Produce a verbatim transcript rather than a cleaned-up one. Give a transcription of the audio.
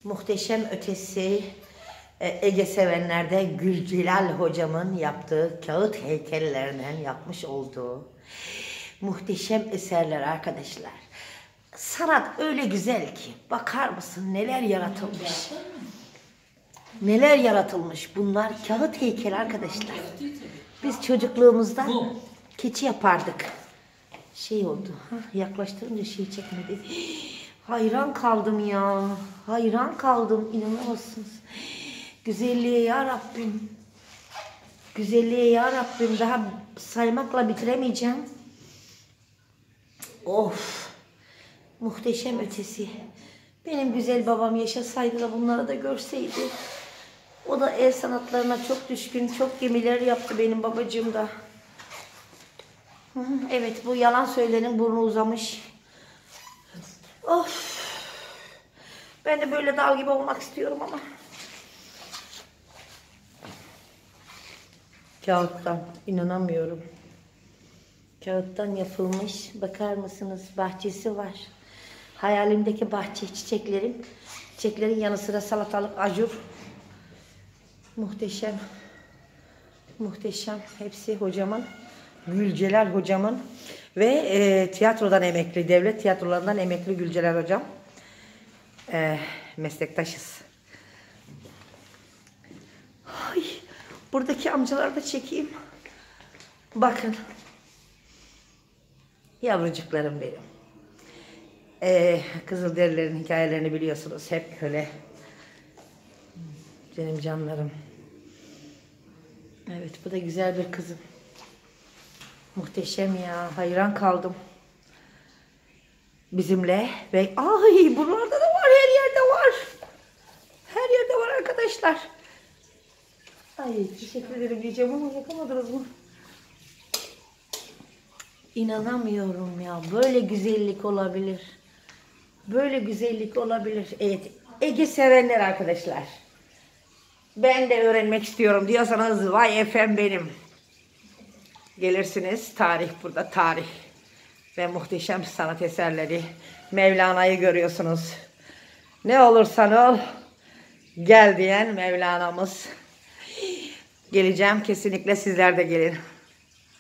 Muhteşem ötesi Ege sevenlerde Gülcelal hocamın yaptığı kağıt heykellerinden yapmış olduğu muhteşem eserler arkadaşlar. Sanat öyle güzel ki bakar mısın neler yaratılmış. Neler yaratılmış bunlar kağıt heykeli arkadaşlar. Biz çocukluğumuzda keçi yapardık. Şey oldu. Hah, yaklaştırınca şey çekmedi. Hayran kaldım ya. Hayran kaldım. İnanamazsınız. Güzelliğe ya Rabbim. Güzelliğe ya Rabbim. Daha saymakla bitiremeyeceğim. Of. Muhteşem ötesi. Benim güzel babam yaşasaydı da bunları da görseydi. O da el sanatlarına çok düşkün. Çok gemiler yaptı benim babacığım da. Evet, bu yalan söylenin burnu uzamış. Of. Ben de böyle dal gibi olmak istiyorum ama. Kağıttan inanamıyorum. Kağıttan yapılmış. Bakar mısınız? Bahçesi var. Hayalimdeki bahçe çiçeklerim. Çiçeklerin yanı sıra salatalık, acur. Muhteşem. Muhteşem. Hepsi hocamın. Gülcelal hocamın ve e, tiyatrodan emekli, devlet tiyatrolarından emekli Gülcelal hocam. E, meslektaşız. Ay, buradaki amcaları da çekeyim. Bakın. Yavrucuklarım benim. E, Kızılderililerin hikayelerini biliyorsunuz. Hep öyle. Benim canlarım. Evet, bu da güzel bir kızım. Muhteşem ya. Hayran kaldım. Bizimle. Ve ay buralarda da var. Her yerde var. Her yerde var arkadaşlar. Ay teşekkür ederim diyeceğim ama yapamadınız mı? İnanamıyorum ya. Böyle güzellik olabilir. Böyle güzellik olabilir. Evet. Ege sevenler arkadaşlar. Ben de öğrenmek istiyorum diyorsanız vay efem benim. Gelirsiniz. Tarih burada. Tarih. Ve muhteşem sanat eserleri. Mevlana'yı görüyorsunuz. Ne olursan ol. Gel diyen Mevlana'mız. Geleceğim. Kesinlikle sizler de gelin.